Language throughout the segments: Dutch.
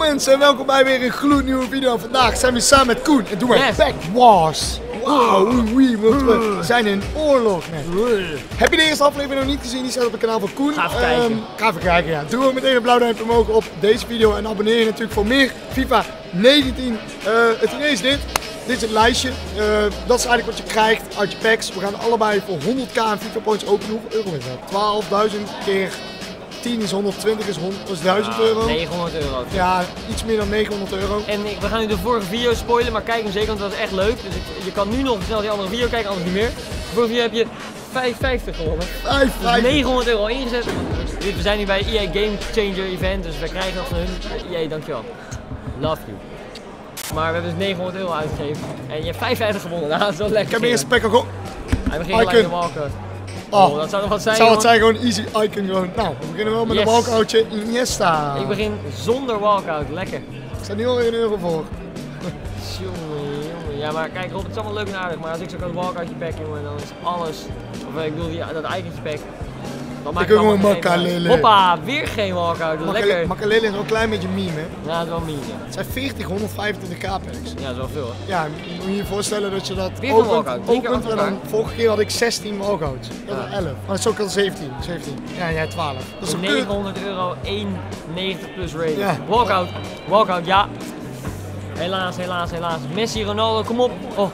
mensen en welkom bij weer een gloednieuwe video. Vandaag zijn we samen met Koen en doen we Pack Wars. Wauw, we zijn in oorlog. Nee. Heb je de eerste aflevering nog niet gezien? Die staat op het kanaal van Koen. Ga even kijken. Ga even kijken, ja. Doe ook meteen een blauw duimpje omhoog op deze video en abonneer je natuurlijk voor meer FIFA 19. Het idee is dit. Dit is het lijstje. Dat is eigenlijk wat je krijgt uit je packs. We gaan allebei voor 100k aan FIFA points openen. Hoeveel euro is dat? 12.000 keer 10 is 120 is 1000 euro. 900 euro. Ja, iets meer dan 900 euro. En we gaan nu de vorige video spoilen, maar kijk hem zeker, want dat is echt leuk. Dus je kan nu nog snel die andere video kijken, anders niet meer. De vorige video heb je 5,50 gewonnen. 5,50. 900 euro ingezet. We zijn nu bij EA Game Changer Event, dus we krijgen nog van hun. EA, dankjewel. Love you. Maar we hebben dus 900 euro uitgegeven. En je hebt 5,50 gewonnen. Nou, dat is wel lekker. Ik heb eerst pack al. Hij begint gelijk met de walkout. Oh, dat zou nog wat zijn. Zou het zijn, gewoon easy icon gewoon. Nou, we beginnen wel met een walkoutje Iniesta. Ik begin zonder walkout, lekker. Ik sta nu alweer een euro voor. Jongen. Ja, maar kijk Rob, het is allemaal leuk en aardig, maar als ik zo kan walkoutje pack, jongen, dan is alles. Of ik bedoel, dat iconsje pack. Dan maak ik gewoon Makalele. Hoppa, weer geen walkout, lekker. Makalele is wel een klein beetje meme, hè? Ja, dat is wel meme. Het zijn 125k packs. Ja, dat is wel veel, hè? Ja, moet je je voorstellen dat je dat opent en dan vorige keer had ik 16 walkouts. Dat is 11. Maar dat is ook al 17. Ja, jij 12. Dat is 900 euro, 1,90 plus rating. Ja. Walkout, ja. Helaas. Messi, Ronaldo, kom op.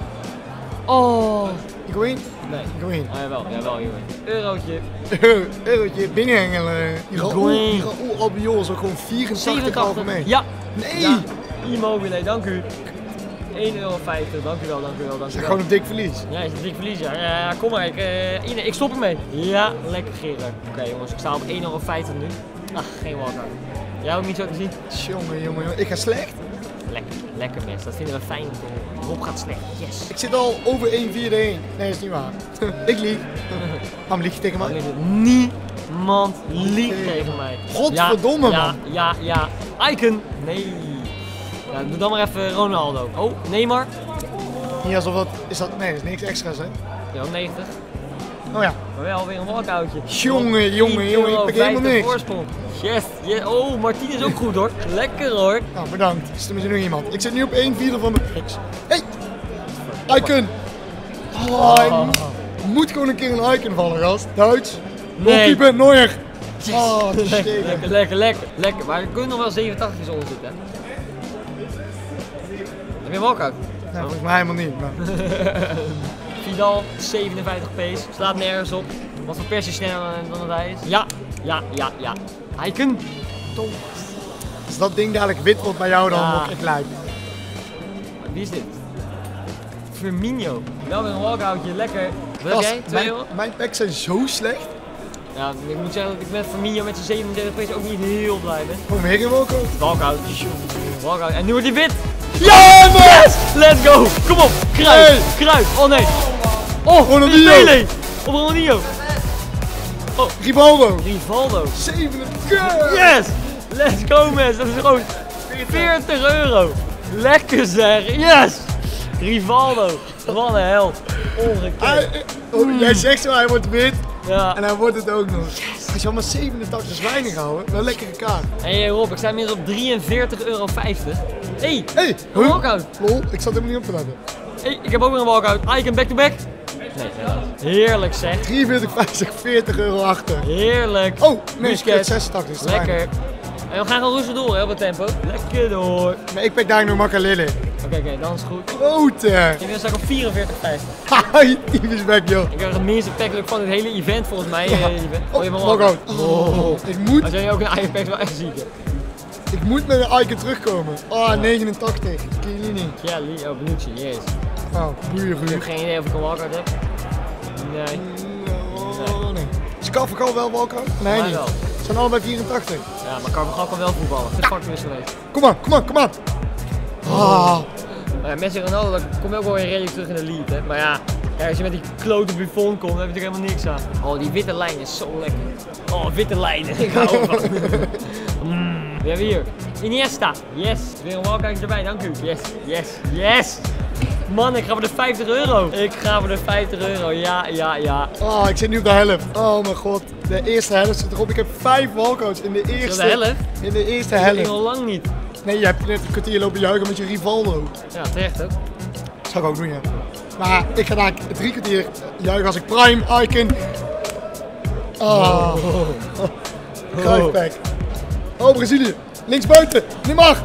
Oh. Higuain? Nee. Higuain. Jawel, Higuain. Eurotje. Eurotje, binnenhengelen. Higuain. Albiol is ook gewoon 84 algemeen. Ja. Nee. Ja. Immobile, dank u. 1,50 euro, dankjewel. Dat is gewoon een dik verlies. Ja, is een dik verlies, ja. Ja, kom maar, ik stop ermee. Ja, lekker Gerard. Oké, jongens, ik sta op 1,50 euro nu. Ach, geen walkout. Jij ook niet zo te zien? Jongen, ik ga slecht. Lekker mensen, dat vinden we fijn. Rob gaat slecht, yes. Ik zit al over 1/4 heen. Nee, dat is niet waar. Ik lieg. Waarom lieg je tegen mij? Niemand liegt tegen mij. Godverdomme man. Ja. Icon. Nee. Ja, doe dan maar even Ronaldo. Oh, Neymar. Niet alsof dat... Nee, dat is niks extra's hè? Ja, 90. Oh ja. Maar wel weer een walkoutje. Jongen, ik pak helemaal niks. Voorsprong. Yes. Oh, Martien is ook goed hoor. Lekker hoor. Nou, bedankt. Is er misschien nog iemand? Ik zit nu op 1/4 van mijn packs. Hey! Icon! Moet gewoon een keer een icon vallen, gast. Duits. Goalkeeper, Neuer. Yes. Lekker. Maar er kunnen nog wel 87's onder zitten. Heb je een walkout? Nee, volgens mij helemaal niet. Maar... Vidal, 57 pace. Slaat nergens op. Wat voor pers is sneller dan hij is? Ja. Icon. Thomas. Als dat ding dadelijk wit wordt bij jou, dan word ik lijp. Wie is dit? Firmino. Wel weer een walkoutje, lekker. Wat heb jij? 2 euro? Mijn packs zijn zo slecht. Ja, ik moet zeggen dat ik met Firmino met zijn 37 pace ook niet heel blij ben. Gewoon weer een walkout. Walkout. En nu wordt hij wit. Ja, yes! Let's go! Kom op! Kruis! Oh nee! Oh, Ronaldinho! Op Ronaldinho! Oh, Rivaldo! 7. Yes! Let's go mensen! Dat is gewoon 40 euro! Lekker zeg! Yes! Rivaldo! Wat een held! Ongekend! Jij zegt zo, hij wordt wit. Ja. En hij wordt het ook nog. Yes. Als je al maar 87 is weinig houden, wel een lekkere kaart. Hey Rob, ik sta inmiddels op 43,50 euro. Hey! Een walkout! Lol, ik zat helemaal niet op te letten. Hey, ik heb ook weer een walkout. Icon back-to-back. Nee, heerlijk zeg. 43,50, 40 euro achter. Heerlijk. Oh, nee, 86 is lekker. En we gaan gewoon rustig door hè, op het tempo. Lekker door. Maar ik pak daar nog Makalele. Oké, dan is het goed. Grote. Inmiddels sta ik op 44,50. Haha, je tyfus back joh. Ik heb het minste packluck van het hele event volgens mij. Oh, je hebt een walkout. Ik moet... Als jij ook een Icon pack wel echt ziek. Ik moet met een Icon terugkomen. 89. Chiellini. Ja, Bonucci, jezus. Oh, goeie. Ik heb geen idee of ik een walkout heb. Nee. Is Carvajal wel walkout? Nee, niet. Ze zijn allebei 84. Ja, maar Carvajal kan wel voetballen. Dit fucking is geweest. Kom aan. Messi en Ronaldo, dan kom je ook wel weer redelijk terug in de lead. Hè? Maar ja, als je met die klote Buffon komt, dan heb je natuurlijk helemaal niks aan. Oh, die witte lijn is zo lekker. Oh, witte lijnen. Ik hou ervan. We hebben hier Iniesta. Yes. Weer een walkoutje erbij, dank u. Yes. Man, ik ga voor de 50 euro. Ja. Oh, ik zit nu op de helft. Oh mijn god. De eerste helft zit erop. Ik heb 5 walkouts in de eerste. De helft? In de eerste helft. Dat is al lang niet. Nee, je hebt net een kwartier lopen juichen met je Rivaldo. Ja, terecht ook. Dat zou ik ook doen, ja. Maar ik ga daar 3 kwartier juichen als ik Prime Icon. Kruifpack. Oh, Brazilië. Linksbuiten. Niet mag.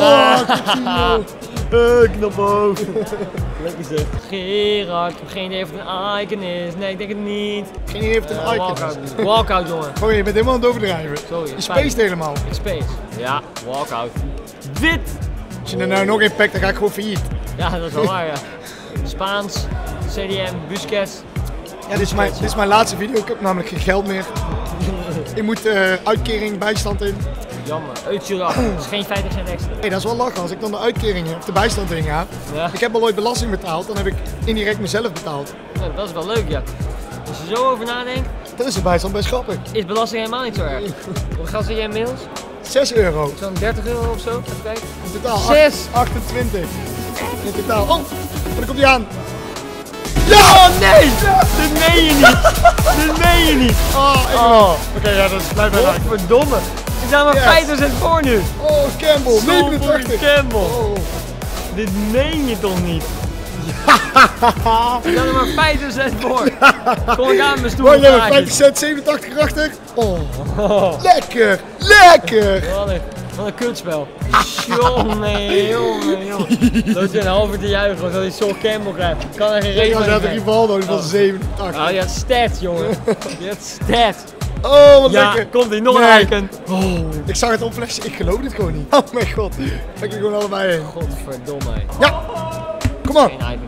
Knop hoofd. Lekker zeg. Gerard, ik heb geen idee of het een icon is. Nee, ik denk het niet. Geen idee of het een icon is. Walkout, jongen. Oh, je bent helemaal aan het overdrijven. Sorry. Je spaced helemaal. Ik space. Ja, walkout. Wit. Als je er nou nog een pakt, dan ga ik gewoon failliet. Ja, dat is wel waar, ja. Spaans, CDM, Busquets. Ja, dit is mijn laatste video. Ik heb namelijk geen geld meer. Ik moet uitkering, bijstand in. Jammer. Uitzuur af. Dat is geen 50 cent extra. Hey, dat is wel lachen als ik dan de uitkering of de bijstand in ga. Ja. Ik heb al ooit belasting betaald, dan heb ik indirect mezelf betaald. Ja, dat is wel leuk, ja. Als je zo over nadenkt, Dat is de bijstand best grappig. is belasting helemaal niet zo erg. Hoeveel geld zit jij inmiddels? €6. Zo'n 30 euro of zo? Even kijken. In totaal 6. 28. In totaal. Oh, daar komt hij aan. Ja, nee! Dit meen je niet! Dit meen je niet! Oké, ja, dat is blijkbaar raak. Verdomme! We zijn maar Yes. 5% voor nu! Oh, Campbell, Zo 89. Campbell! Oh. Dit meen je toch niet? We zijn er maar 5% voor! Kom ik aan met mijn stoel. Oh, jij bent 50 cent, 87 erachter. Oh, lekker, lekker. Wat een kutspel. Jongen, jongen. Dat je een halve te juichen als hij zo'n Campbell krijgt. Kan er geen Ik reden was van uit de Rivaldo, die was 87. Nou, je had stats, jongen. Je had stats. Oh, wat Ja, lekker. komt ie, nog Nee. een icon. Oh. Ik zag het opflessen, ik geloof dit gewoon niet. Oh mijn god, ik er gewoon allebei heen. Godverdomme. Ja, kom op. Geen icon.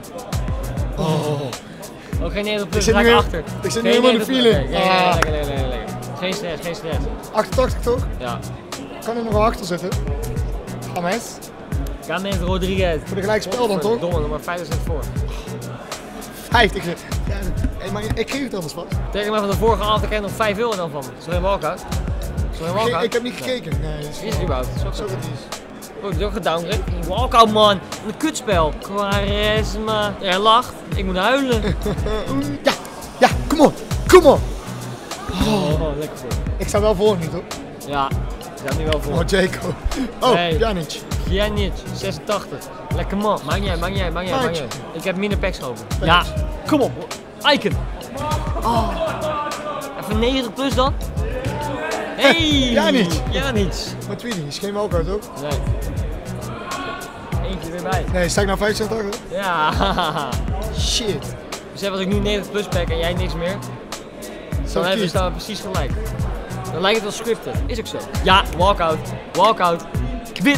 Ook geen 90 plus, zit raak nu- achter. ik zit Geen nu helemaal in de 90 feeling. plus. Ja, lekker. Geen stress, geen stress. 88 toch? Ja. Kan er nog wel achter zitten? Games. Games Rodriguez. Voor de gelijk spel dan toch? Verdomme, nog maar 5% voor. 50. Ja, hey, maar ik kreeg het anders wat. Tegen mij van de vorige avond krijg je nog 5 euro dan van me. Is er geen walkout? Is er geen walkout? Ik heb niet gekeken. Nee, dat Is het überhaupt? Is ook zo zo. dat is. Oh, ik heb ook gedowngrade. Een walkout, man. Een kutspel. Quaresma. Hij lacht. Ik moet huilen. Ja, kom op, kom op. Oh, lekker voor. Ik sta wel voor nu toch? Ja, ik ga nu wel voor. Oh, Jaco. Oh, Nee. Pjanic. Giannic, 86. Lekker man. Maakt niet uit. Ik heb minder packs gelopen. Ja, kom op. Icon. Oh. Even 90 plus dan. Hey! Pjanic. Pjanic. Maar Tweedy is geen walkout toch? Nee. Eentje weer bij. Nee, sta ik nou 5 cent achter? Ja. Shit. Dus als ik nu 90 plus pack en jij niks meer, dan hebben we staan precies gelijk. Dan lijkt het wel scripted. Is ook zo. Ja, walkout. Walkout. Kwit.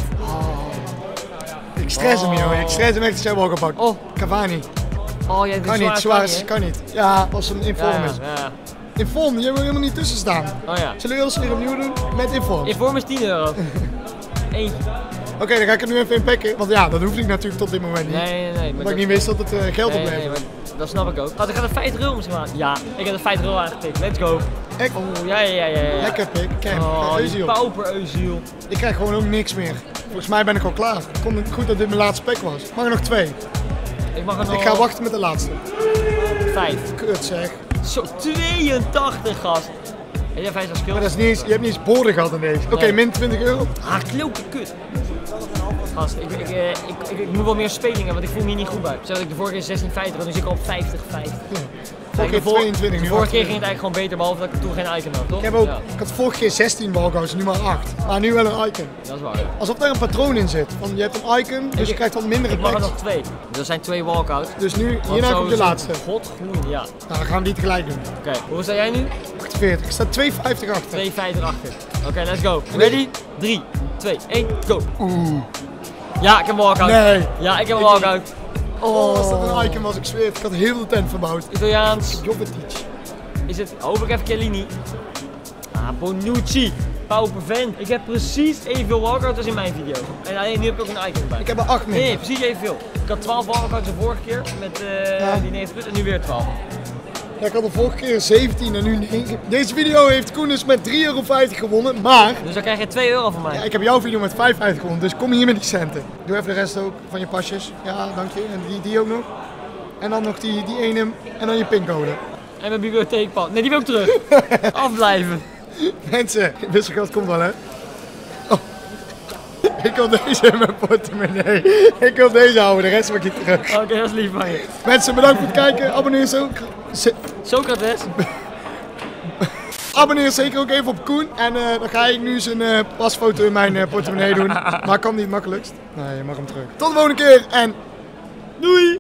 Ik stress hem joh, ik stress hem echt als jij walkout pakt. Oh. Cavani. Oh, jij Kan niet, zwaar kan niet. Ja, als een inform is. Ja. Inform, je wil helemaal niet tussen staan. Oh ja. Zullen we heel snel opnieuw doen? Met inform. Inform is 10 euro. Eentje. Oké, dan ga ik er nu even in pakken. Want ja, dat hoefde ik natuurlijk tot dit moment niet. Nee. Omdat ik niet wist dat het geld nee, oplevert. maar dat snap ik ook. Oh, ik ga er 50 euro misschien aan. Ja, ik heb er 50 euro aangetikt. Let's go. Echt? Oh, ja. Lekker pik. Kijk, Oh, die Eusiel. pauper-Eusiel. Ik krijg gewoon ook niks meer. Volgens mij ben ik al klaar. Het komt goed dat dit mijn laatste pack was. Mag er nog 2? Ik mag er nog Ik ga wachten met de laatste. 5. Kut zeg. Zo, 82 gast. En jij 50 skills? Maar dat is niet eens, je hebt niet eens borden gehad in deze. Oké, Nee. min 20 euro. Ah, klote kut. Gast, ik moet wel meer spelingen, want ik voel me hier niet goed bij. Zeg dat ik de vorige keer 16,50 had, nu zit ik al op 50,50. Vorige keer 22 De nu. vorige keer ging het eigenlijk gewoon beter, behalve dat ik toen geen icon had, toch? Ik heb ook, Ja, ik had vorige keer 16 walkouts, nu maar 8. Maar nu wel een icon. dat is waar. Ja. Alsof daar een patroon in zit. Van, je hebt een icon, dus je krijgt wat mindere Ik mag er packs. nog 2. Dus dat zijn 2 walkouts. Dus nu, hierna komt de laatste. Godgroen, ja. Nou, dan gaan we die tegelijk doen. Oké, hoe sta jij nu? 48. Ik sta 2,50 achter. 2,50 achter. Oké, let's go. Ready? 3, 2, 1, go. Oeh. Ja, ik heb een walkout. Nee. Ja, ik heb een walkout. Oh, als dat een icon was, ik zweer het. Ik had heel de tent verbouwd. Italiaans. Jovetic. Is het hopelijk even Chiellini. Ah, Bonucci. Pauper vent. Ik heb precies evenveel walkouts als in mijn video. En alleen nu heb ik ook een icon bij. Ik heb er 8 meer. Nee, precies evenveel. Ik had 12 walkouts de vorige keer met Ja. die 90 plus en nu weer 12. Ja, ik had de vorige keer 17 en nu 9. Deze video heeft Koenus met 3,50 euro gewonnen, maar Dus dan krijg je 2 euro van mij. ja, ik heb jouw video met 5,50 gewonnen, dus kom hier met die centen. Doe even de rest ook van je pasjes. Ja, dank je. En die ook nog. En dan nog die ene en dan je pincode. En mijn bibliotheekpad. Nee, die wil ik terug. Afblijven. Mensen, wisselgeld komt wel hè. Oh. Ik wil deze in mijn portemonnee. Ik wil deze houden, de rest maak ik terug. Oké, dat is lief van je. Mensen, bedankt voor het kijken. Abonneer zo. Socrates. Abonneer zeker ook even op Koen. En dan ga ik nu zijn pasfoto in mijn portemonnee doen. Maar kan niet makkelijkst. Nee, je mag hem terug. Tot de volgende keer en doei!